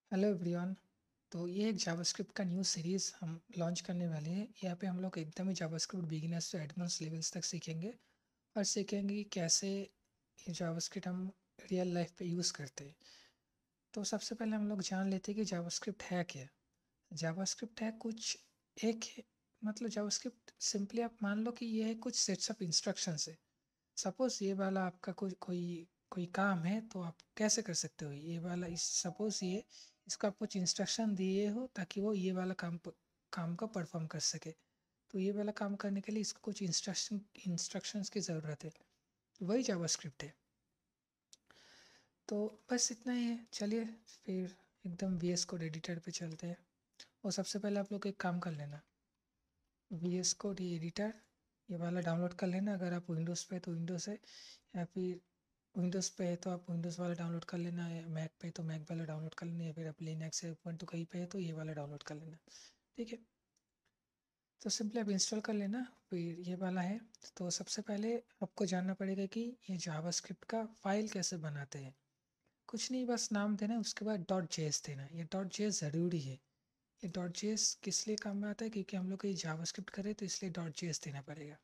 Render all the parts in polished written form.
Hello everyone. तो ये एक जावास्क्रिप्ट का न्यू सीरीज़ हम लॉन्च करने वाले हैं। यहाँ पे हम लोग एकदम ही जावास्क्रिप्ट बिगिनर्स से एडवांस लेवल्स तक सीखेंगे और सीखेंगे कि कैसे ये जावास्क्रिप्ट हम रियल लाइफ पे यूज़ करते हैं। तो सबसे पहले हम लोग जान लेते हैं कि जावास्क्रिप्ट है क्या। जावास्क्रिप्ट है कुछ एक मतलब जावास्क्रिप्ट सिंपली आप मान लो कि ये है कुछ सेट्स ऑफ इंस्ट्रक्शंस है। सपोज ये वाला आपका कोई कोई कोई काम है तो आप कैसे कर सकते हो ये वाला इस सपोज ये इसको आप कुछ इंस्ट्रक्शन दिए हो ताकि वो ये वाला काम को परफॉर्म कर सके। तो ये वाला काम करने के लिए इसको कुछ इंस्ट्रक्शंस की ज़रूरत है। वही जावास्क्रिप्ट है। तो बस इतना ही है। चलिए फिर एकदम वी एस कोड एडिटर पे चलते हैं। और सबसे पहले आप लोग एक काम कर लेना, वी एस कोड एडिटर ये वाला डाउनलोड कर लेना। अगर आप विंडोज़ पे तो विंडोज़ है, या फिर विंडोज़ पे है तो आप विंडोज़ वाला डाउनलोड कर लेना, या मैक पे तो मैक वाला डाउनलोड कर लेना, या फिर आप लिनक्स है उबंटू कहीं पे है तो ये वाला डाउनलोड कर लेना। ठीक है। तो सिंपली आप इंस्टॉल कर लेना। फिर ये वाला है। तो सबसे पहले आपको जानना पड़ेगा कि ये जावास्क्रिप्ट का फाइल कैसे बनाते हैं। कुछ नहीं, बस नाम देना है, उसके बाद डॉट जेएस देना। ये डॉट जेएस ज़रूरी है। ये डॉट जेएस किस लिए काम में आता है, क्योंकि हम लोग ये जावास्क्रिप्ट करें तो इसलिए डॉट जेएस देना पड़ेगा।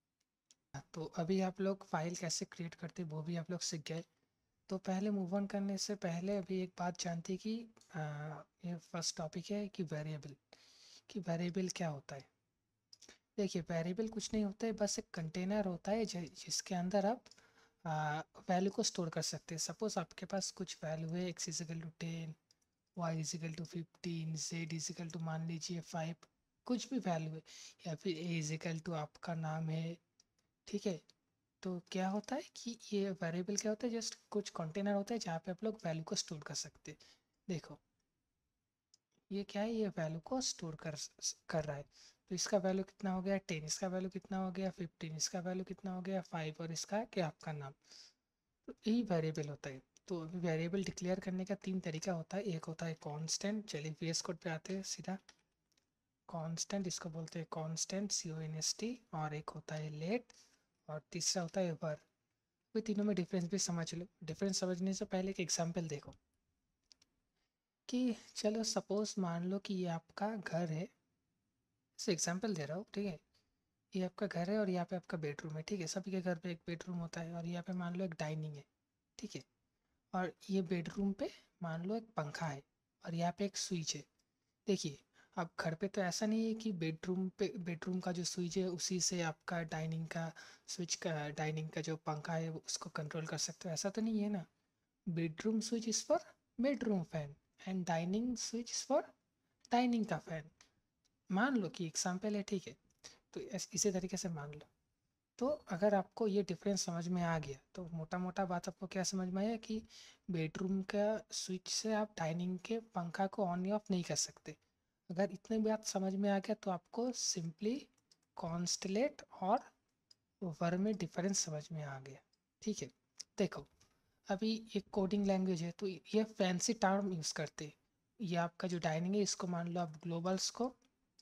तो अभी आप लोग फाइल कैसे क्रिएट करते वो भी आप लोग सीख गए। तो पहले मूव ऑन करने से पहले अभी एक बात जानती कि ये फर्स्ट टॉपिक है कि वेरिएबल। कि वेरिएबल क्या होता है। देखिए वेरिएबल कुछ नहीं होता है, बस एक कंटेनर होता है जिसके अंदर आप वैल्यू को स्टोर कर सकते हैं। सपोज आपके पास कुछ वैल्यू है, x is equal to 10, y is equal to 15, z is equal to मान लीजिए 5, कुछ भी वैल्यू है, या फिर ए इजिकल टू आपका नाम है। ठीक है। तो क्या होता है कि ये वेरिएबल क्या होता है, जस्ट कुछ कंटेनर होता है जहाँ पे आप लोग वैल्यू को स्टोर कर सकते हैं। देखो ये क्या है, ये वैल्यू को स्टोर कर रहा है। तो इसका वैल्यू कितना हो गया 10, इसका वैल्यू कितना हो गया 15, इसका वैल्यू कितना हो गया 5, और इसका क्या आपका नाम। तो यही वेरिएबल होता है। तो वेरिएबल डिक्लेयर करने का तीन तरीका होता है। एक होता है कांस्टेंट, चलिए वीएस कोड पे आते हैं सीधा। कांस्टेंट इसको बोलते हैं कांस्टेंट CONST। और एक होता है लेट, और तीसरा होता है वर। वे तीनों में डिफरेंस भी समझ लो। डिफरेंस समझने से पहले एक एग्जांपल देखो कि चलो सपोज मान लो कि ये आपका घर है। इसे एग्जांपल दे रहा हूँ, ठीक है। ये आपका घर है और यहाँ पे आपका बेडरूम है, ठीक है। सभी के घर पे एक बेडरूम होता है, और यहाँ पे मान लो एक डाइनिंग है, ठीक है। और ये बेडरूम पे मान लो एक पंखा है, और यहाँ पे एक स्विच है। देखिए अब घर पे तो ऐसा नहीं है कि बेडरूम का जो स्विच है उसी से आपका डाइनिंग का स्विच का डाइनिंग का जो पंखा है उसको कंट्रोल कर सकते हो, ऐसा तो नहीं है ना। Bedroom switch is for bedroom fan, and dining switch is for dining का फैन। मान लो कि एग्जाम्पल है, ठीक है। तो इसी तरीके से मान लो। तो अगर आपको ये डिफरेंस समझ में आ गया तो मोटा मोटा बात आपको क्या समझ में आया कि बेडरूम का स्विच से आप डाइनिंग के पंखा को ऑन या ऑफ नहीं कर सकते। अगर इतनी बात समझ में आ गया तो आपको सिंपली कॉन्स्टलेट और वर में डिफरेंस समझ में आ गया। ठीक है। देखो अभी एक कोडिंग लैंग्वेज है तो ये फैंसी टर्म यूज़ करते हैं। ये आपका जो डाइनिंग है इसको मान लो आप ग्लोबल स्कोप,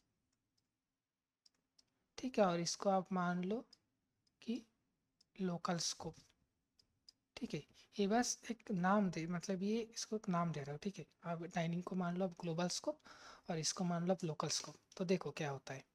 ठीक है। और इसको आप मान लो कि लोकल स्कोप, ठीक है। ये बस एक नाम दे, मतलब ये इसको एक नाम दे रहा हूँ, ठीक है। आप डाइनिंग को मान लो आप ग्लोबल स्कोप, और इसको मान लो आप लोकल स्कोप। तो देखो क्या होता है।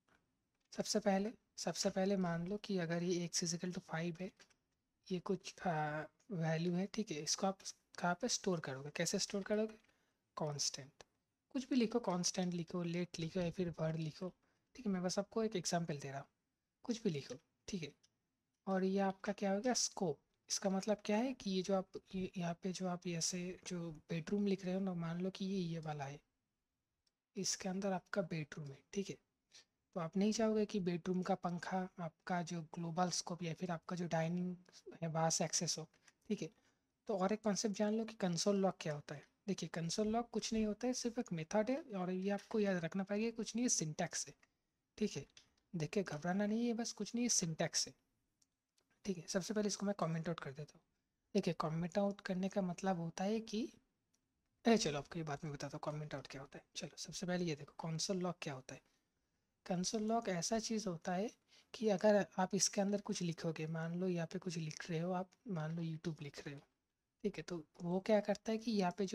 सबसे पहले मान लो कि अगर ये एक्स इजिकल टू 5 है, ये कुछ वैल्यू है, ठीक है। इसको आप कहाँ पे स्टोर करोगे, कैसे स्टोर करोगे। कांस्टेंट, कुछ भी लिखो, कांस्टेंट लिखो, लेट लिखो, या फिर वर्ड लिखो, ठीक है। मैं बस आपको एक एग्जांपल दे रहा हूँ, कुछ भी लिखो, ठीक है। और ये आपका क्या हो गया स्कोप। इसका मतलब क्या है कि ये जो आप यहाँ पे जो आप ऐसे जो बेडरूम लिख रहे हो ना, मान लो कि ये वाला है, इसके अंदर आपका बेडरूम है, ठीक है। तो आप नहीं चाहोगे कि बेडरूम का पंखा आपका जो ग्लोबल स्कोप या फिर आपका जो डाइनिंग है वहाँ से एक्सेस हो, ठीक है। तो और एक कॉन्सेप्ट जान लो कि कंसोल लॉक क्या होता है। देखिए कंसोल लॉक कुछ नहीं होता है, सिर्फ एक मेथड है, और ये आपको याद रखना पड़ेगा, कुछ नहीं है, सिंटैक्स है, ठीक है। देखिए घबराना नहीं है, बस कुछ नहीं है, सिंटैक्स है, ठीक है। सबसे पहले इसको मैं कमेंट आउट कर देता हूँ। देखिए कमेंट आउट करने का मतलब होता है कि चलो आपको ये बात मैं बताता हूँ कमेंट आउट क्या होता है। चलो सबसे पहले ये देखो कंसोल लॉक क्या होता है। कंसोल लॉक ऐसा चीज़ होता है कि अगर आप इसके अंदर कुछ लिखोगे, मान लो यहाँ पे कुछ लिख रहे हो आप, मान लो यूट्यूब लिख रहे हो, ठीक है। तो वो क्या करता है कि यहाँ पे जो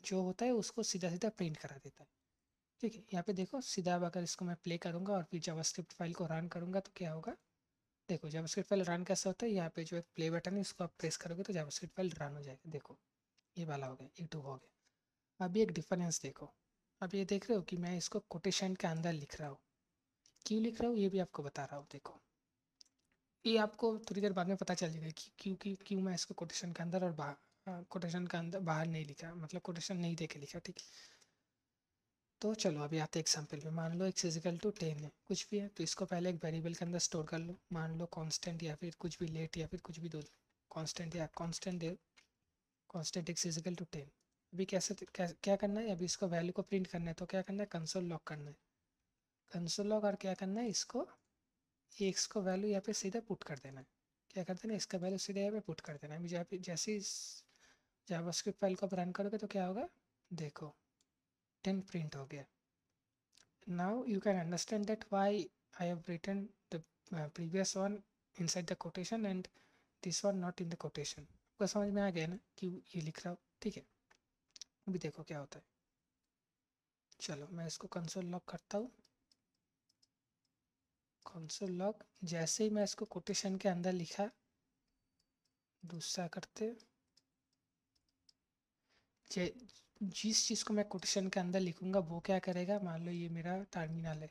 जो होता है उसको सीधा सीधा प्रिंट करा देता है। ठीक है, यहाँ पे देखो सीधा अब अगर इसको मैं प्ले करूँगा और फिर जावास्क्रिप्ट फाइल को रन करूँगा तो क्या होगा, देखो जावास्क्रिप्ट फाइल रन कैसे होता है, यहाँ पे जो एक प्ले बटन है इसको आप प्रेस करोगे तो जावास्क्रिप्ट फाइल रन हो जाएगा। देखो ये वाला हो गया, E2 हो गया। अभी एक डिफरेंस देखो, अब ये देख रहे हो कि मैं इसको कोटेशन के अंदर लिख रहा हूँ। क्यों लिख रहा हूँ ये भी आपको बता रहा हूँ। देखो ये आपको थोड़ी देर बाद में पता चल जाएगा कि क्यों मैं इसको कोटेशन के अंदर और बाहर, कोटेशन के अंदर बाहर नहीं लिखा, मतलब कोटेशन नहीं दे के लिखा। ठीक है, तो चलो अभी आते एग्जाम्पल पे। मान लो x इजिकल टू 10 है, कुछ भी है तो इसको पहले एक वेरिएबल के अंदर स्टोर कर लो। मान लो कांस्टेंट या फिर कुछ भी लेट या फिर कुछ भी दो दो, कांस्टेंट या कांस्टेंट है, कांस्टेंट x इजिकल टू 10। अभी क्या करना है, अभी इसको वैल्यू को प्रिंट करना है तो क्या करना है, कंसोल लॉग करना है। कंसोल लॉग और क्या करना है, इसको एक्स को वैल्यू यहाँ पे सीधा पुट कर देना है। क्या करते हैं ना, इसका वैल्यू सीधा यहाँ पे पुट कर देना है। अभी यहाँ पे जैसे ही जावास्क्रिप्ट फाइल को आप रन करोगे तो क्या होगा, देखो 10 प्रिंट हो गया। Now you can understand that why I have written the previous one inside the quotation and this one not in the quotation। आपको समझ में आ गया ना क्यों ये लिख रहा हूँ। ठीक है, अभी देखो क्या होता है। चलो मैं इसको कंसोल लॉग करता हूँ। कंसोल लॉग, जैसे ही मैं इसको कोटेशन के अंदर लिखा, दूसरा करते, जिस चीज़ को मैं कोटेशन के अंदर लिखूंगा वो क्या करेगा, मान लो ये मेरा टर्मिनल है।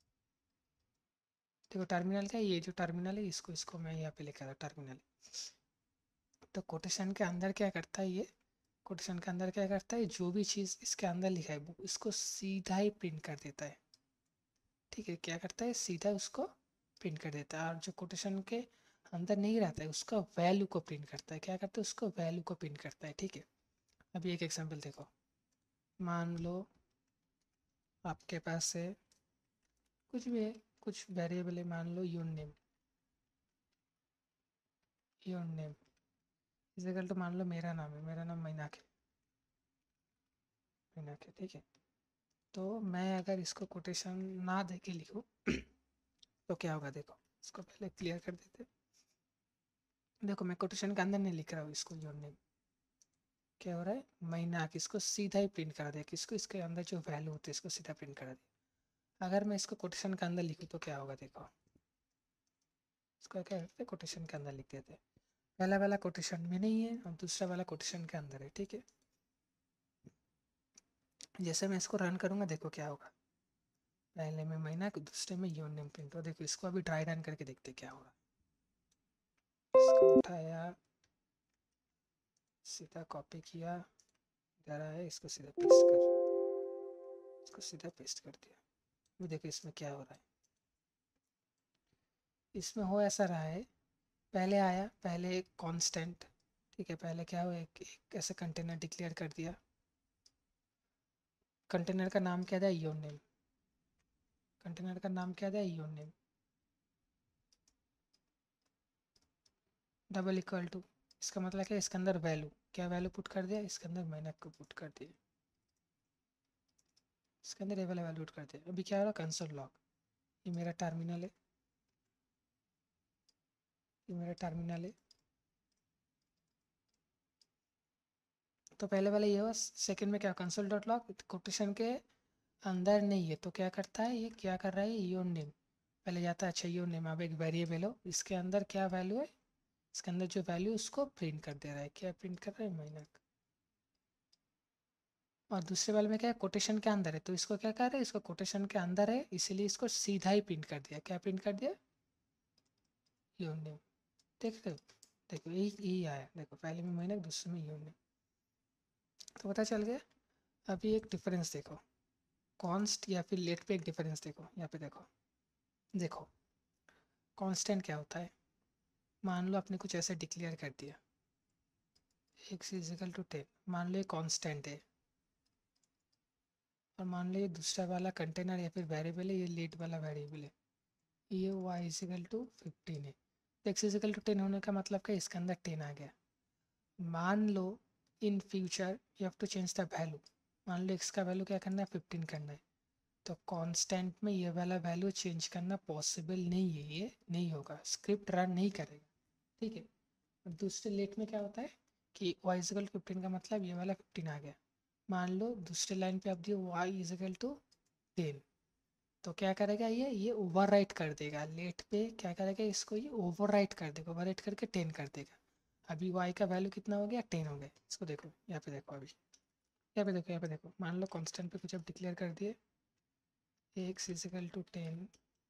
देखो टर्मिनल क्या है, ये जो टर्मिनल है इसको मैं यहाँ पे लिखा था टर्मिनल। तो कोटेशन के अंदर क्या करता है, ये कोटेशन के अंदर क्या करता है, जो भी चीज़ इसके अंदर लिखा है वो इसको सीधा ही प्रिंट कर देता है। ठीक है, क्या करता है, सीधा उसको प्रिंट कर देता है। और जो कोटेशन के अंदर नहीं रहता है उसका वैल्यू को प्रिंट करता है। क्या करता है, उसको वैल्यू को प्रिंट करता है। ठीक है, अभी एक एग्जांपल देखो। मान लो आपके पास है कुछ भी है, कुछ वेरिएबल है, मान लो your name. Your name is equal to, मान लो मेरा नाम है, मेरा नाम मीनाक है, मीनाक है। ठीक है, तो मैं अगर इसको कोटेशन ना दे के लिखूँ तो क्या होगा, देखो इसको पहले क्लियर कर देते। देखो मैं कोटेशन के अंदर नहीं लिख रहा हूँ इसको योर नेम, क्या हो रहा है, मीनाक इसको सीधा ही प्रिंट करा दिया, किसको, इसके अंदर जो वैल्यू होती है इसको सीधा प्रिंट करा दिया। अगर मैं इसको कोटेशन के अंदर लिखूँ तो क्या होगा, देखो इसको क्या करते हैं, कोटेशन के अंदर लिख देते हैं। पहला वाला कोटेशन में नहीं है और दूसरा वाला कोटेशन के अंदर है। ठीक है, जैसे मैं इसको रन करूँगा देखो क्या होगा, पहले में महीना दूसरे में योर नेम प्रिंट हो। देखो इसको अभी ट्राई रन करके देखते क्या होगा। इसको उठाया, सीधा कॉपी किया, इधर आया, इसको सीधा पेस्ट कर, इसको सीधा पेस्ट कर दिया। अभी देखो इसमें क्या हो रहा है, इसमें हो ऐसा रहा है, पहले आया, पहले एक कांस्टेंट। ठीक है, पहले क्या हुआ, एक ऐसे कंटेनर डिक्लेयर कर दिया। कंटेनर का नाम क्या था, योर नेम। कंटेनर का नाम क्या था, your name double equal to, इसका मतलब क्या, इसके अंदर वैल्यू, क्या वैल्यू पुट कर दिया, इसके अंदर मैंने को पुट कर दिया, इसके अंदर ये वाला वैल्यू पुट कर दिया। अभी क्या हो रहा, कंसोल लॉग, ये मेरा टर्मिनल है, ये मेरा टर्मिनल है। तो पहले वाला ये हुआ, सेकंड में क्या, कंसोल डॉट लॉग कोटेशन के अंदर नहीं है तो क्या करता है, ये क्या कर रहा है, योर नेम पहले जाता है। अच्छा योर नेम, अब एक वेरिएबल हो, इसके अंदर क्या वैल्यू है, इसके अंदर जो वैल्यू उसको प्रिंट कर दे रहा है। क्या प्रिंट कर रहा है, महीना। और दूसरे वाले में क्या है, कोटेशन के अंदर है तो इसको क्या कर रहा है, इसको कोटेशन के अंदर है इसीलिए इसको सीधा ही प्रिंट कर दिया। क्या प्रिंट कर दिया, योर नेम। देख रहे हो, देखो यही आया, देखो पहले में महीना दूसरे में योर नेम, तो पता चल गया। अभी एक डिफरेंस देखो, कॉन्स्ट या फिर लेट पे एक डिफरेंस देखो। यहाँ पे देखो, देखो कांस्टेंट क्या होता है, मान लो आपने कुछ ऐसे डिक्लेयर कर दिया, x इजिकल टू 10, मान लो ये कांस्टेंट है, और मान लो ये दूसरा वाला कंटेनर या फिर वेरिएबल है, ये लेट वाला वेरिएबल है, ये y इजिकल टू 15 है। तो x इजिकल टू 10 होने का मतलब क्या, इसके अंदर 10 आ गया। मान लो in future you have to change the value, मान लो x का वैल्यू क्या करना है, 15 करना है, तो कांस्टेंट में ये वाला वैल्यू चेंज करना पॉसिबल नहीं है, ये नहीं होगा, स्क्रिप्ट रन नहीं करेगा। ठीक है, और दूसरे लेट में क्या होता है कि y इजिकल 15 का मतलब ये वाला 15 आ गया, मान लो दूसरे लाइन पे आप दिए वाई इज इक्वल टू 10, तो क्या करेगा ये ओवरराइट कर देगा लेट पे, क्या करेगा इसको ये ओवरराइट कर देगा, ओवरराइट करके 10 कर देगा। अभी वाई का वैल्यू कितना हो गया, 10 हो गया। इसको देखो यहाँ पे, देखो अभी यहाँ पे देखो, यहाँ पे देखो, मान लो कांस्टेंट पे कुछ अब डिक्लेयर कर दिए, x is equal to 10,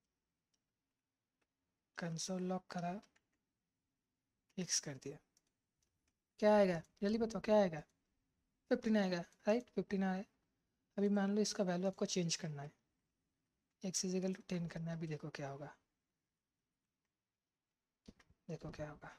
console log करा, एक्स कर दिया, क्या आएगा जल्दी बताओ, क्या आएगा, 15 आएगा, राइट 15 आया। अभी मान लो इसका वैल्यू आपको चेंज करना है, एक्स इज इक्वल टू 10 करना है। अभी देखो क्या होगा, देखो क्या होगा,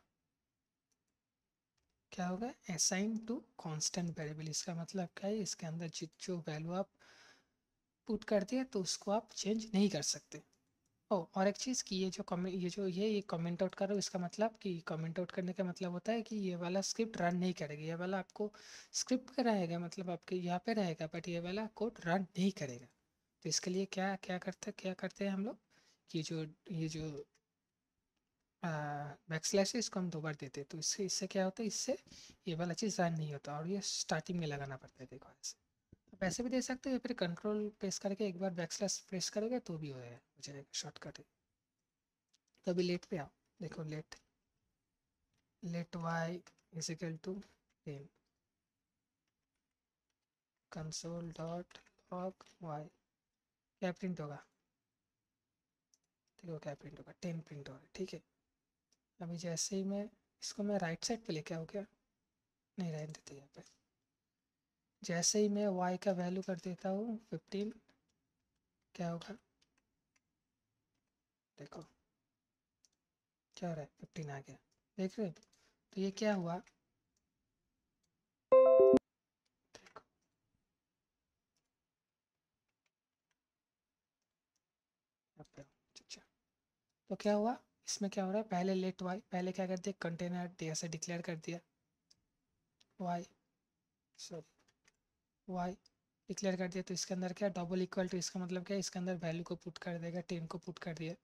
क्या होगा, असाइन टू कांस्टेंट वेरिएबल। इसका मतलब क्या है, इसके अंदर जो वैल्यू आप पुट करते हैं तो उसको आप चेंज नहीं कर सकते। ओ और एक चीज़ कि ये जो कमेंट, ये कमेंट आउट करो, इसका मतलब कि कमेंट आउट करने का मतलब होता है कि ये वाला स्क्रिप्ट रन नहीं करेगा, ये वाला आपको स्क्रिप्ट का रहेगा, मतलब आपके यहाँ पे रहेगा, बट ये वाला कोड रन नहीं करेगा। तो इसके लिए क्या क्या करते हैं हम लोग, कि ये जो बैकस्लैश है इसको हम 2 बार देते हैं, तो इससे इससे क्या होता है, इससे ये वाला चीज़ रन नहीं होता, और ये स्टार्टिंग में लगाना पड़ता है। देखो ऐसे आप ऐसे भी दे सकते हो, या फिर कंट्रोल प्रेस करके एक बार बैकस्लैश प्रेस करोगे तो भी हो जाएगा, शॉर्टकट है। तो अभी लेट पे आओ, देखो let y is equal to 10, console dot log y, क्या प्रिंट होगा, देखो क्या प्रिंट होगा, 10 प्रिंट होगा, ठीक है। अभी जैसे ही मैं इसको मैं राइट साइड पे लेके आऊँ क्या, नहीं रहने देते यहाँ पे, जैसे ही मैं y का वैल्यू कर देता हूँ 15, क्या होगा, देखो क्या हो रहा है, 15 आ गया, देख रहे हो। तो ये क्या हुआ, देखो यहाँ पे आओ। अच्छा, तो क्या हुआ, इसमें क्या हो रहा है, पहले लेट y, पहले क्या कर दिया, कंटेनर ऐसे डिक्लेयर कर दिया, y, सॉरी y डिक्लेयर कर दिया, तो इसके अंदर क्या डबल इक्वल टू, इसका मतलब क्या है, इसके अंदर वैल्यू को पुट कर देगा, 10 को पुट कर दिया,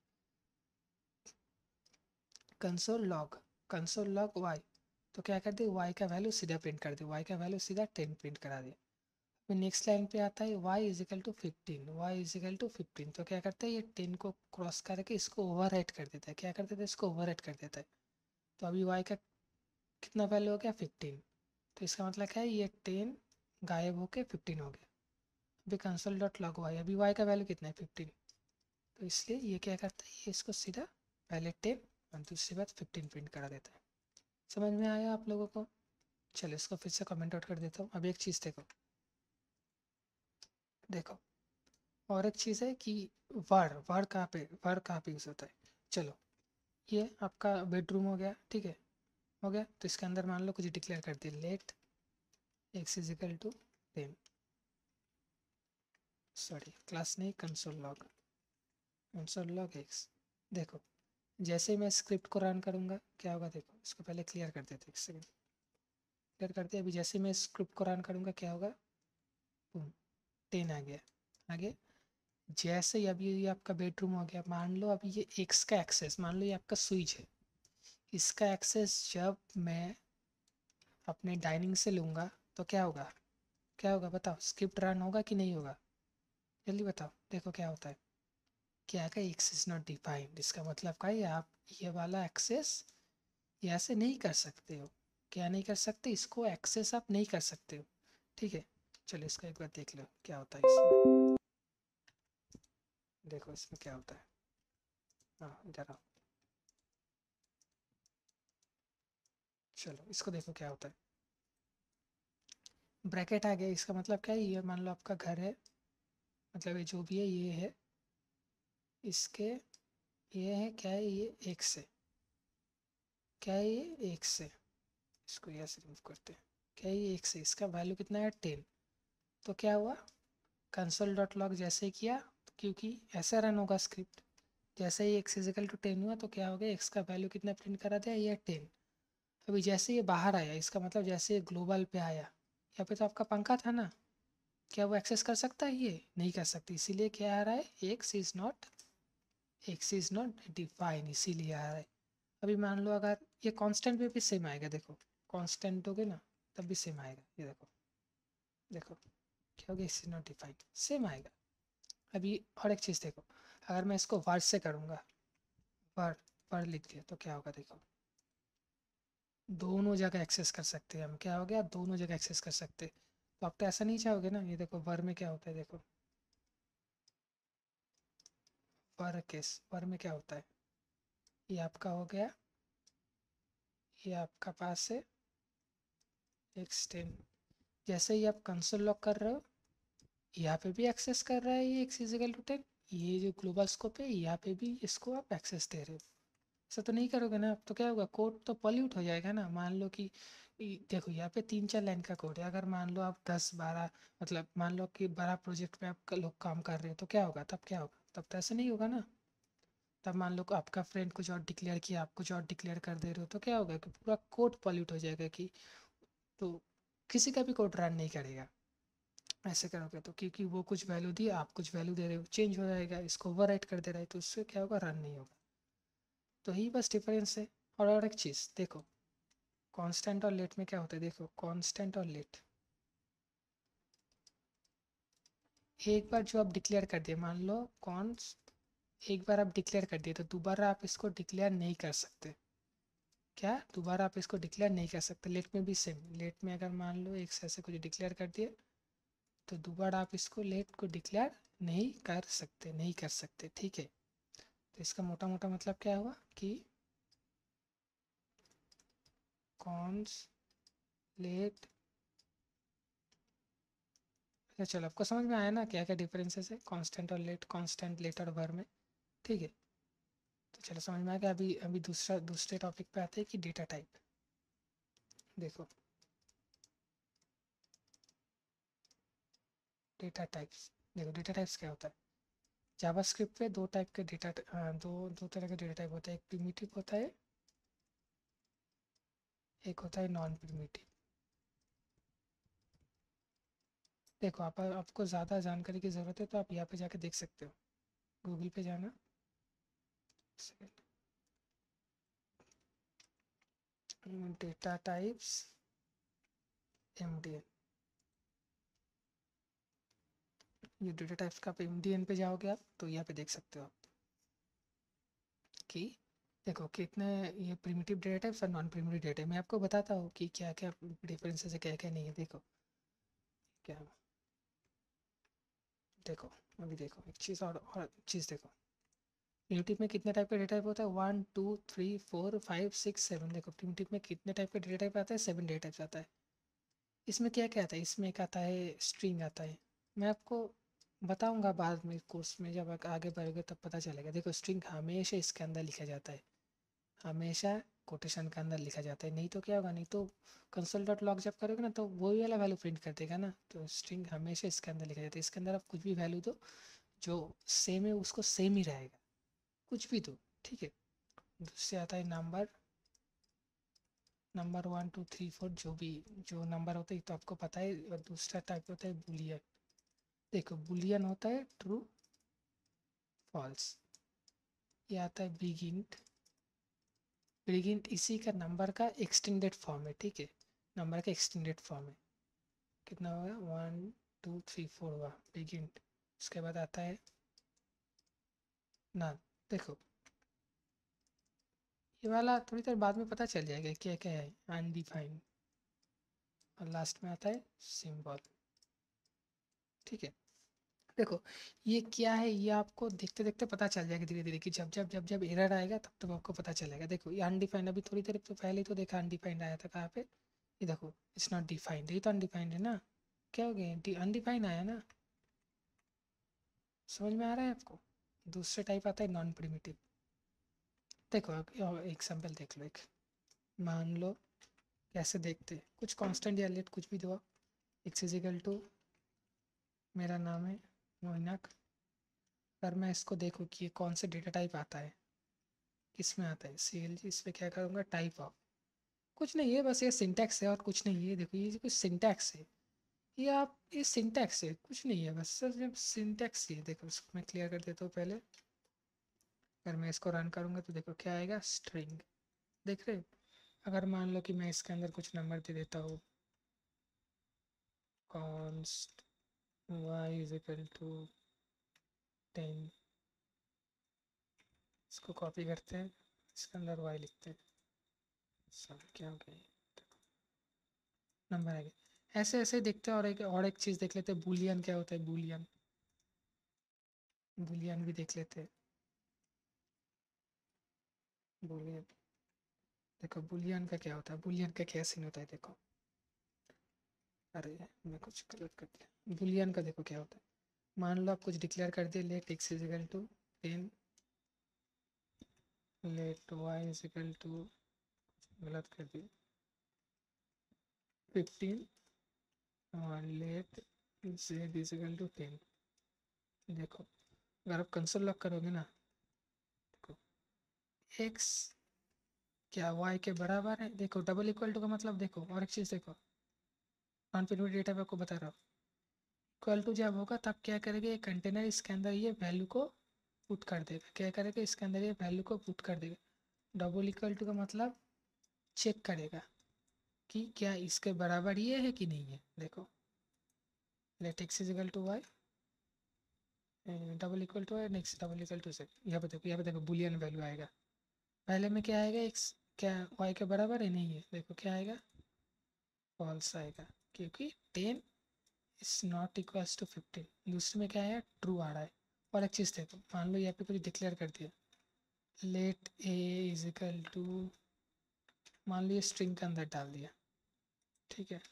कंसोल लॉग y, तो क्या कर दिया, y का वैल्यू सीधा प्रिंट कर दिया, y का वैल्यू सीधा 10 प्रिंट करा दिया। फिर नेक्स्ट लाइन पे आता है y is equal to 15, y is equal to 15, तो क्या करता है ये 10 को क्रॉस करके इसको ओवरराइट कर देता है, क्या कर देता है, इसको ओवरराइट कर देता है। तो अभी y का कितना वैल्यू हो गया, 15, तो इसका मतलब क्या है, ये 10 गायब होके 15 हो गया। अभी कंसोल डॉट लॉग वाई, अभी y का वैल्यू कितना है, 15, तो इसलिए ये क्या करता है, ये इसको सीधा पहले 10 और दूसरी बात 15 प्रिंट करा देता है। समझ में आया आप लोगों को, चलो इसको फिर से कमेंट आउट कर देता हूँ। अभी एक चीज़ देखो, देखो और एक चीज़ है कि वर्ड कहाँ पे यूज़ होता है। चलो ये आपका बेडरूम हो गया, ठीक है, हो गया, तो इसके अंदर मान लो कुछ डिक्लेयर कर दिया, let x is equal to 10, sorry class नहीं, कंसोल लॉग एक्स। देखो जैसे ही मैं स्क्रिप्ट को रन करूँगा क्या होगा, देखो इसको पहले क्लियर कर देते, एक सेकेंड क्लियर करते, अभी जैसे ही मैं स्क्रिप्ट को रन करूँगा क्या होगा, 10 आ गया, आगे जैसे ही अभी ये आपका बेडरूम हो गया, मान लो अभी ये एक्स का एक्सेस, मान लो ये आपका स्विच है, इसका एक्सेस जब मैं अपने डाइनिंग से लूँगा तो क्या होगा, क्या होगा बताओ, स्क्रिप्ट रन होगा कि नहीं होगा, जल्दी बताओ, देखो क्या होता है, क्या का एक्सेस नॉट डिफाइंड, इसका मतलब क्या है, आप ये वाला एक्सेस ये ऐसे नहीं कर सकते हो, क्या नहीं कर सकते, इसको एक्सेस आप नहीं कर सकते हो, ठीक है। चलो इसका एक बार देख लो क्या होता है इसमें, देखो इसमें क्या होता है, हाँ इधर आओ, चलो इसको देखो क्या होता है, ब्रैकेट आ गया, इसका मतलब क्या है, ये मान लो आपका घर है, मतलब ये जो भी है ये है, इसके ये है क्या है, ये एक से, क्या है ये एक से, इसको यहाँ से रिमूव करते हैं, क्या है ये एक से, इसका वैल्यू कितना है 10, तो क्या हुआ, कंसोल डॉट लॉग जैसे किया, क्योंकि ऐसा रन होगा स्क्रिप्ट, जैसे ही एक्स इजिकल टू 10 हुआ तो क्या हो गया, एक्स का वैल्यू कितना प्रिंट करा दिया, ये 10। अभी जैसे ये बाहर आया, इसका मतलब जैसे ये ग्लोबल पे आया, यहाँ पे तो आपका पंखा था ना, क्या वो एक्सेस कर सकता है, ये नहीं कर सकती, इसीलिए क्या आ रहा है, एक्स इज नॉट डिफाइन, इसीलिए आ रहा है। अभी मान लो अगर ये कांस्टेंट पे भी सेम आएगा, देखो कांस्टेंट दोगे ना तब भी सेम आएगा, ये देखो देखो क्या हो गया, इज नॉट डिफाइंड, सेम आएगा। अभी और एक चीज़ देखो, अगर मैं इसको वर्ड से करूँगा, वर्ड वर्ड लिख दिया तो क्या होगा, देखो दोनों जगह एक्सेस कर सकते हैं हम, क्या हो गया, दोनों जगह एक्सेस कर सकते। तो आप तो ऐसा नहीं चाहोगे ना। ये देखो वर्ड में क्या होता है, देखो वर्ड केस, वर्ड में क्या होता है, ये आपका हो गया, ये आपका पास है एक्सटेंड। जैसे ही आप कंसोल लॉक कर रहे हो, यहाँ पे भी एक्सेस कर रहा है ये x इजिकल टू 10, ये जो ग्लोबल स्कोप है यहाँ पे भी इसको आप एक्सेस दे रहे हो। ऐसा तो नहीं करोगे ना, अब तो क्या होगा, कोड तो पॉल्यूट हो जाएगा ना। मान लो कि देखो यहाँ पे 3-4 लाइन का कोड है, अगर मान लो आप 10-12, मतलब मान लो कि बड़ा प्रोजेक्ट में आप लोग काम कर रहे हो, तो क्या होगा, तब क्या होगा, तब तो ऐसा नहीं होगा ना। तब मान लो कि आपका फ्रेंड कुछ और डिक्लेयर किया, आप कुछ और डिक्लेयर कर दे रहे हो, तो क्या होगा कि पूरा कोड पॉल्यूट हो जाएगा, कि तो किसी का भी कोड रन नहीं करेगा ऐसे करोगे तो, क्योंकि वो कुछ वैल्यू दी, आप कुछ वैल्यू दे रहे हो, चेंज हो जाएगा, इसको ओवरराइट कर दे रहा है, तो उससे क्या होगा, रन नहीं होगा। तो यही बस डिफरेंस है। और एक चीज़ देखो, कांस्टेंट और लेट में क्या होता है, देखो कांस्टेंट और लेट, एक बार जो आप डिक्लेयर कर दिए, मान लो कॉन्स, एक बार आप डिक्लेयर कर दिए तो दोबारा आप इसको डिक्लेयर नहीं कर सकते। क्या, दोबारा आप इसको डिक्लेयर नहीं कर सकते। लेट में भी सेम, लेट में अगर मान लो एक से ऐसे कुछ डिक्लेयर कर दिए, तो दोबारा आप इसको लेट को डिक्लेयर नहीं कर सकते, नहीं कर सकते, ठीक है। तो इसका मोटा मोटा मतलब क्या हुआ कि कॉन्स लेट। अच्छा चलो, आपको समझ में आया ना क्या क्या डिफरेंसेस है कांस्टेंट और लेट, कांस्टेंट लेट और वर्ब में, ठीक है। तो चलो समझ में आ गया। अभी अभी दूसरे टॉपिक पे आते हैं कि डेटा टाइप। देखो डेटा टाइप्स, देखो डेटा टाइप्स क्या होता है। जावास्क्रिप्ट पे दो टाइप के डेटा, दो दो तरह के डेटा टाइप होता है, एक प्रिमिटिव होता है, एक होता है नॉन प्रिमिटिव। देखो आपको ज़्यादा जानकारी की ज़रूरत है तो आप यहाँ पे जाके देख सकते हो, गूगल पे जाना, डेटा टाइप्स MDN। ये डेटा टाइप्स का आप MDN पे जाओगे आप, तो यहाँ पे देख सकते हो आप कि देखो कितने ये प्रिमिटिव डेटा टाइप्स और नॉन प्रिमिटिव डेटा। मैं आपको बताता हूँ कि क्या क्या डिफरेंसेस है, क्या क्या नहीं है। देखो क्या, देखो अभी देखो एक चीज़ और चीज़ देखो, प्रिमिटिव में कितने टाइप का डेटा टाइप होता है, 1 2 3 4 5 6 7। देखो प्रिमिटिव में कितने टाइप का डेटा टाइप आता है, 7 डेटा टाइप्स आता है। इसमें क्या क्या आता है, इसमें एक आता है स्ट्रिंग आता है। मैं आपको बताऊंगा बाद में कोर्स में, जब आगे बढ़ोगे तब पता चलेगा। देखो स्ट्रिंग हमेशा इसके अंदर लिखा जाता है, हमेशा कोटेशन के अंदर लिखा जाता है, नहीं तो क्या होगा, नहीं तो कंसोल डॉट लॉग जब करोगे ना तो वही वाला वैल्यू प्रिंट कर देगा ना। तो स्ट्रिंग हमेशा इसके अंदर लिखा जाता है, इसके अंदर आप कुछ भी वैल्यू दो, जो सेम है उसको सेम ही रहेगा, कुछ भी दो, ठीक है। दूसरे आता है नंबर, नंबर 1 2 3 4, जो भी जो नंबर होता है तो आपको पता है। और दूसरा टाइप होता है बुलियन। देखो बुलियन होता है ट्रू फॉल्स। ये आता है बिगिंट, बिगिंट इसी का नंबर का एक्सटेंडेड फॉर्म है, ठीक है, नंबर का एक्सटेंडेड फॉर्म है। कितना होगा, 1 2 3 4 हुआ बिगिंट। उसके बाद आता है ना, देखो ये वाला थोड़ी देर बाद में पता चल जाएगा क्या क्या है, अनडिफाइंड। और लास्ट में आता है सिंबल, ठीक है। देखो ये क्या है, ये आपको देखते देखते पता चल जाएगा धीरे धीरे, कि जब एरर आएगा तब तब आपको पता चलेगा। देखो ये अनडिफाइंड, अभी थोड़ी देर तो पहले ही तो देखा अनडिफाइंड आया था कहाँ पे, ये देखो इट्स नॉट डिफाइंड, ये तो अनडिफाइंड है ना। क्या हो गया, अनडिफाइंड आया ना। समझ में आ रहा है आपको। दूसरे टाइप आता है नॉन प्रिमिटिव। देखो एक सैम्पल देख लो, एक मान लो, कैसे देखते, कुछ कांस्टेंट या लेट कुछ भी दो, एक्स इजिकल टू, मेरा नाम है मोइनक। अगर मैं इसको देखूँ कि ये कौन से डेटा टाइप आता है, किस में आता है, CLG, इस पर क्या करूँगा, टाइप ऑफ, कुछ नहीं है बस ये सिंटैक्स है और कुछ नहीं है। देखो ये कुछ सिंटैक्स है, ये आप ये सिंटैक्स है, कुछ नहीं है, बस सिर्फ सिंटैक्स ही है। देखो इसको मैं क्लियर कर देता हूँ पहले। अगर मैं इसको रन करूँगा तो देखो क्या आएगा, स्ट्रिंग, देख रहे हो। अगर मान लो कि मैं इसके अंदर कुछ नंबर दे देता हूँ, const y is equal to 10, इसको कॉपी करते हैं, इसके अंदर y लिखते हैं। सब क्या हो गया, नंबर आ गया। ऐसे ऐसे देखते हैं। और एक चीज़ देख लेते हैं, बूलियन क्या होता है। बूलियन बूलियन भी देख लेते हैं। बूलियन देखो, बूलियन का क्या होता है, बूलियन का क्या सीन होता है देखो। अरे मैं कुछ गलत कर दिया। बूलियन का देखो क्या होता है। मान लो आप कुछ डिक्लेयर कर दिए, let x is equal to 10, let y is equal to, गलत कर दिया, 15, और let z is equal to 10। देखो अगर आप कंसोल लॉक करोगे ना, देखो x क्या y के बराबर है। देखो डबल इक्वल टू का मतलब देखो, और एक चीज़ देखो, नॉन प्रिमिटिव डेटा पे आपको बता रहा हूँ। इक्वल टू जब होगा तब क्या करेगा, ये कंटेनर इसके अंदर ये वैल्यू को पुट कर देगा। क्या करेगा, इसके अंदर ये वैल्यू को पुट कर देगा। डबल इक्वल टू का मतलब चेक करेगा कि क्या इसके बराबर ये है कि नहीं है। देखो let x is equal to y, double equal to है, नेक्स्ट डबल इक्वल टू से, यहाँ पे देखो, यहाँ पे देखो बुलियन वैल्यू आएगा। पहले में क्या आएगा, एक्स क्या वाई के बराबर है, नहीं है। देखो क्या आएगा, फॉल्स आएगा, क्योंकि 10 इज नॉट इक्वल्स टू 15। दूसरे में क्या है, ट्रू आ रहा है। और एक चीज़ देखो, मान लो यहाँ पे कुछ डिक्लेयर कर दिया, let a is equal to, मान लो ये स्ट्रिंग के अंदर डाल दिया, ठीक है।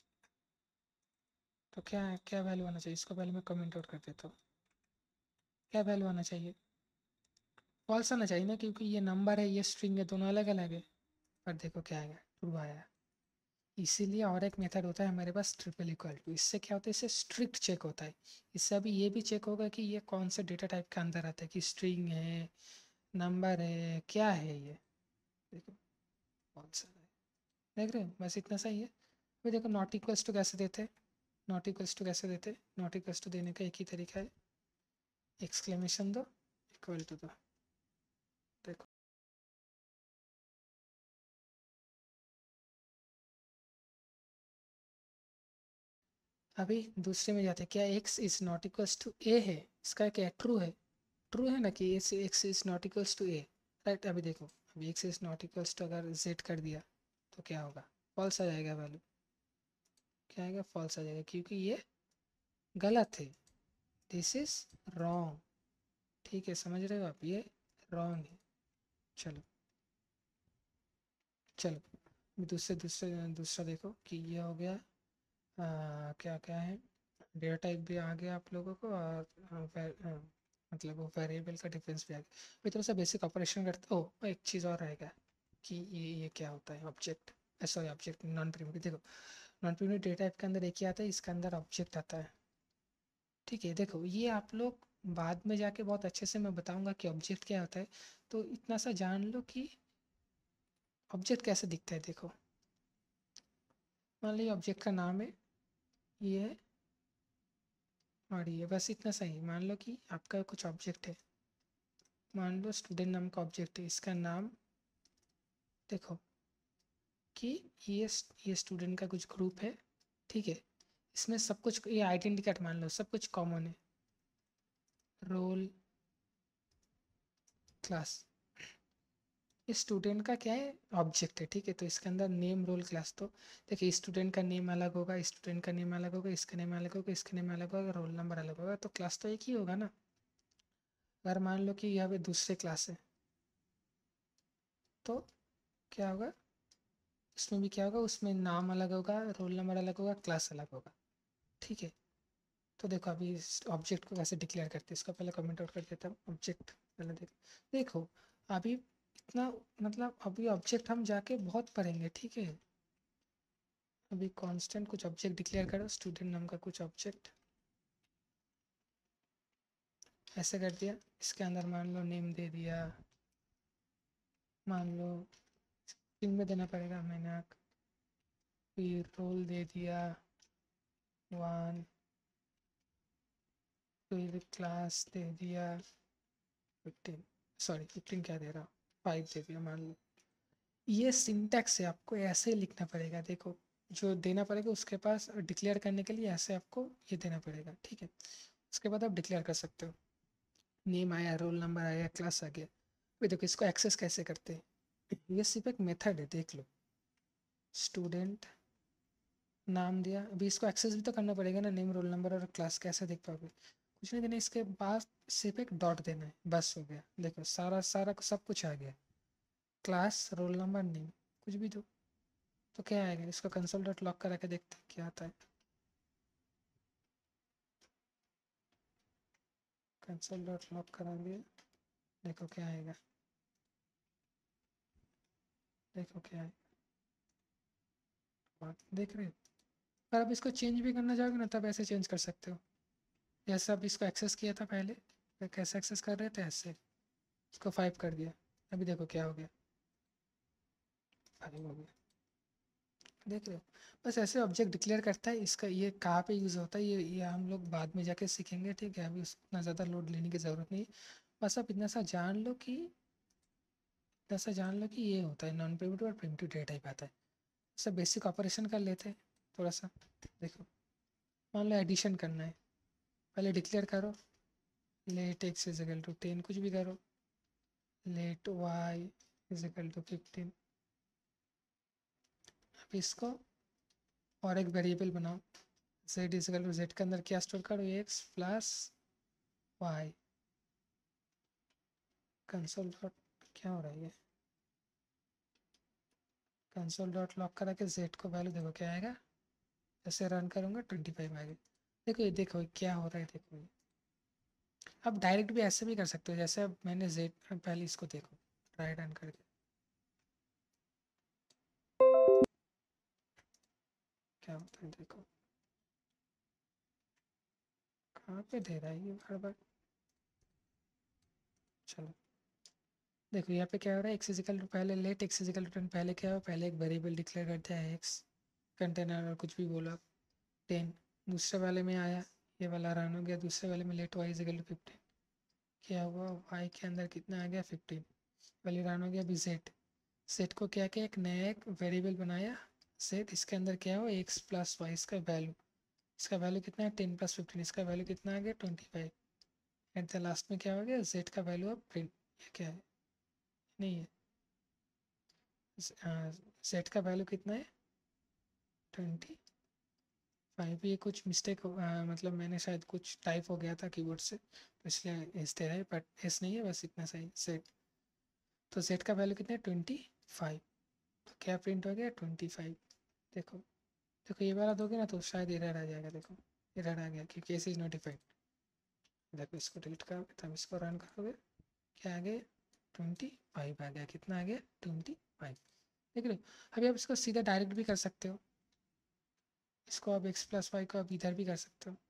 तो क्या क्या वैल्यू आना चाहिए, इसको पहले मैं कमेंट आउट कर देता हूँ। क्या वैल्यू आना चाहिए, फॉल्स आना चाहिए ना, क्योंकि ये नंबर है, ये स्ट्रिंग है, दोनों अलग अलग है। पर देखो क्या आएगा, ट्रू आया। इसीलिए और एक मेथड होता है हमारे पास, ट्रिपल इक्वल टू। इससे क्या होता है, इससे स्ट्रिक्ट चेक होता है। इससे अभी ये भी चेक होगा कि ये कौन सा डेटा टाइप का अंदर आता है, कि स्ट्रिंग है, नंबर है, क्या है ये। देखो कौन सा है, देख रहे हो, बस इतना सही है। अभी देखो नॉट इक्वल्स टू कैसे देते, नॉट इक्वल्स टू कैसे देते, नॉट इक्वल्स टू देने का एक ही तरीका है, एक्सक्लेमेशन दो, इक्वल टू दो। देखो अभी दूसरे में जाते हैं, क्या x is not equals to a है, इसका क्या ट्रू है, ट्रू है ना कि x is not equals to a, right. अभी देखो, अभी x is not equals to अगर जेड कर दिया तो क्या होगा, फॉल्स आ जाएगा वैल्यू। क्या आएगा, फॉल्स आ जाएगा, क्योंकि ये गलत है, दिस इज रॉन्ग। ठीक है, समझ रहे हो आप, ये रॉन्ग है। चलो चलो, अभी दूसरे दूसरे दूसरा देखो कि ये हो गया, क्या क्या है, डेटा टाइप भी आ गया आप लोगों को, और मतलब वो वेरिएबल का डिफरेंस भी आ गया। अभी थोड़ा सा बेसिक ऑपरेशन करते, ओ एक चीज़ और रहेगा कि ये क्या होता है, object, sorry object, non primitive. देखो नॉन प्रिमिटिव डेटा टाइप के अंदर एक ही आता है, इसके अंदर ऑब्जेक्ट आता है, ठीक है। देखो ये आप लोग बाद में जाके बहुत अच्छे से मैं बताऊंगा कि ऑब्जेक्ट क्या होता है, तो इतना सा जान लो कि ऑब्जेक्ट कैसे दिखता है। देखो मान लीजिए ऑब्जेक्ट का नाम है, ये है, और ये, बस इतना सही। मान लो कि आपका कुछ ऑब्जेक्ट है, मान लो स्टूडेंट नाम का ऑब्जेक्ट है, इसका नाम देखो कि ये स्टूडेंट का कुछ ग्रुप है, ठीक है। इसमें सब कुछ, ये आइडेंटिटी कार्ड मान लो, सब कुछ कॉमन है, रोल, क्लास। ये स्टूडेंट का क्या है, ऑब्जेक्ट है, ठीक है। तो इसके अंदर नेम, रोल, क्लास, तो देखिए स्टूडेंट का नेम अलग होगा, स्टूडेंट का नेम अलग होगा, इसका नेम अलग होगा, इसका नेम अलग होगा, रोल नंबर अलग होगा, तो क्लास तो एक ही होगा ना। अगर मान लो कि यहाँ पे दूसरे क्लास है, तो क्या होगा, उसमें भी क्या होगा, उसमें नाम अलग होगा, रोल नंबर अलग होगा, क्लास अलग होगा, ठीक है। तो देखो अभी इस ऑब्जेक्ट को कैसे डिक्लेयर करते हैं, इसका पहले कमेंट आउट कर देता हूँ। ऑब्जेक्ट पहले देखो अभी इतना, मतलब अभी ऑब्जेक्ट हम जाके बहुत पढ़ेंगे, ठीक है। अभी कांस्टेंट कुछ ऑब्जेक्ट डिक्लेयर करो, स्टूडेंट नाम का कुछ ऑब्जेक्ट ऐसे कर दिया, इसके अंदर मान लो नेम दे दिया, मान लो स्ट्रिंग में देना पड़ेगा, मैंने फिर रोल दे दिया 1, फिर क्लास दे दिया 15, सॉरी 15 क्या दे रहा, 5 दे दिया मान लो। ये सिंटैक्स है, आपको ऐसे लिखना पड़ेगा। देखो जो देना पड़ेगा उसके पास डिक्लेयर करने के लिए ऐसे आपको ये देना पड़ेगा, ठीक है। उसके बाद आप डिक्लेयर कर सकते हो, नेम आया, रोल नंबर आया, क्लास आ गया। अभी देखो इसको एक्सेस कैसे करते हैं, ये सिर्फ एक मेथड है, देख लो। स्टूडेंट नाम दिया, अभी इसको एक्सेस भी तो करना पड़ेगा ना, नेम रोल नंबर और क्लास, कैसे देख पाओगे? कुछ नहीं देना, इसके बाद सिर्फ एक डॉट देना है, बस हो गया। देखो सारा सारा सब कुछ आ गया, क्लास, रोल नंबर, नेम, कुछ भी दो तो क्या आएगा। इसको कंसोल डॉट लॉग करा के देखते हैं क्या आता है। कंसोल डॉट लॉग करा दिया, देखो क्या आएगा, देखो क्या आएगा, देख रहे हो? पर अब इसको चेंज भी करना चाहोगे ना, तब ऐसे चेंज कर सकते हो, जैसे अब इसको एक्सेस किया था पहले, तो कैसे एक्सेस कर रहे थे, ऐसे इसको 5 कर दिया, अभी देखो क्या हो गया, 5 हो गया, देख रहे हो? बस ऐसे ऑब्जेक्ट डिक्लेयर करता है। इसका ये कहाँ पे यूज़ होता है, ये हम लोग बाद में जाके सीखेंगे, ठीक है। अभी उतना ज़्यादा लोड लेने की ज़रूरत नहीं। बस आप इतना सा जान लो कि, इतना सा जान लो कि ये होता है नॉन प्रिमिटिव और प्रिमिटिव डेटा टाइप आता है। सब बेसिक ऑपरेशन कर लेते हैं थोड़ा सा। देखो मान लो एडिशन करना है, पहले डिक्लेयर करो, let x is equal to 10, कुछ भी करो, let y is equal to 15। अब इसको और एक वेरिएबल बनाओ, z is equal to, z के अंदर क्या स्टोर करो, x plus y. Console dot, क्या हो रहा है ये, कंसोल डॉट लॉक करा के जेड को वैल्यू देखो क्या आएगा, जैसे रन करूँगा 25 आएगा। देखो ये, देखो क्या हो रहा है, देखो ये। अब डायरेक्ट भी ऐसे भी कर सकते हो, जैसे अब मैंने जेड, पहले इसको देखो ट्राई रन करके, क्या होता है देखो, कहाँ पे दे रहा है ये बार बार। चलो देखो यहाँ पे क्या हो रहा है, एक्स इजिकल टू, पहले लेट एक्स इजिकल टू 10, पहले क्या हो, पहले एक वेरिएबल डिक्लेयर करते हैं एक्स, कंटेनर और कुछ भी बोला 10, दूसरे वाले में आया, ये वाला रन हो गया, दूसरे वाले में लेट वाई इजिकल टू 15, क्या हुआ, वाई के अंदर कितना आ गया 15, वाली रन हो गया। अभी जेड, सेट को क्या किया, एक नया एक वेरिएबल बनाया सेट, इसके अंदर क्या हो, एक्स प्लस वाई, इसका वैल्यू, इसका वैल्यू कितना है 10 प्लस 15, इसका वैल्यू कितना आ गया 25। एट द लास्ट में क्या हो गया, जेड का वैल्यू अब प्रिंट, ये क्या है, नहीं है, सेट का वैल्यू कितना है 25। ये कुछ मिस्टेक मतलब मैंने शायद कुछ टाइप हो गया था कीबोर्ड से, तो इसलिए एस दे रहा है, बट एस नहीं है, बस इतना सही सेट। तो सेट का वैल्यू कितना है 25, तो क्या प्रिंट हो गया 25। देखो, देखो ये वाला दोगे ना तो शायद एरर आ जाएगा, देखो एरर आ गया क्योंकि एस इज नोटिफाइड। देखो इसको डिलीट करोगे तब इसको रन करोगे, क्या आ गया 25 आ गया, कितना आ गया 25, देख रहे हो? अभी आप इसको सीधा डायरेक्ट भी कर सकते हो, इसको आप एक्स प्लस वाई को आप इधर भी कर सकते हो।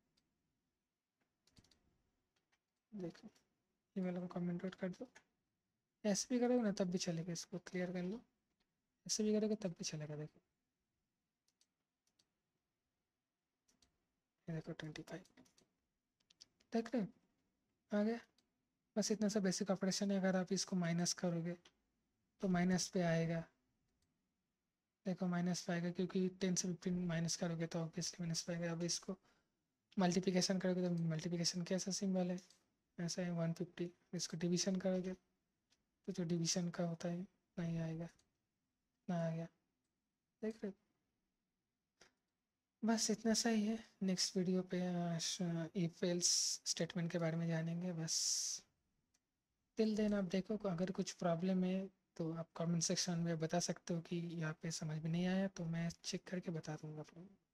देखो ये वाला को कमेंट आउट कर दो, ऐसे भी करोगे ना तब भी चलेगा, इसको क्लियर कर लो, ऐसे भी करोगे तब भी चलेगा। देखो ये देखो 25, देख रहे हो आ गया। बस इतना सा बेसिक ऑपरेशन है, अगर आप इसको माइनस करोगे तो माइनस पे आएगा, देखो माइनस पे आएगा क्योंकि 10 से 15 माइनस करोगे तो ऑब्वियसली माइनस पे आएगा। अब इसको मल्टीप्लिकेशन करोगे तो मल्टीप्लिकेशन कैसा सिंबल है, ऐसा है 150, इसको डिवीजन करोगे तो जो डिवीजन का होता है नहीं आएगा, ना आ गया, देख रहे हो? बस इतना सा ही है। नेक्स्ट वीडियो पे इफ एल्स स्टेटमेंट के बारे में जानेंगे बस। टिल देन आप देखो अगर कुछ प्रॉब्लम है तो आप कमेंट सेक्शन में बता सकते हो कि यहाँ पे समझ में नहीं आया, तो मैं चेक करके बता दूंगा आपको।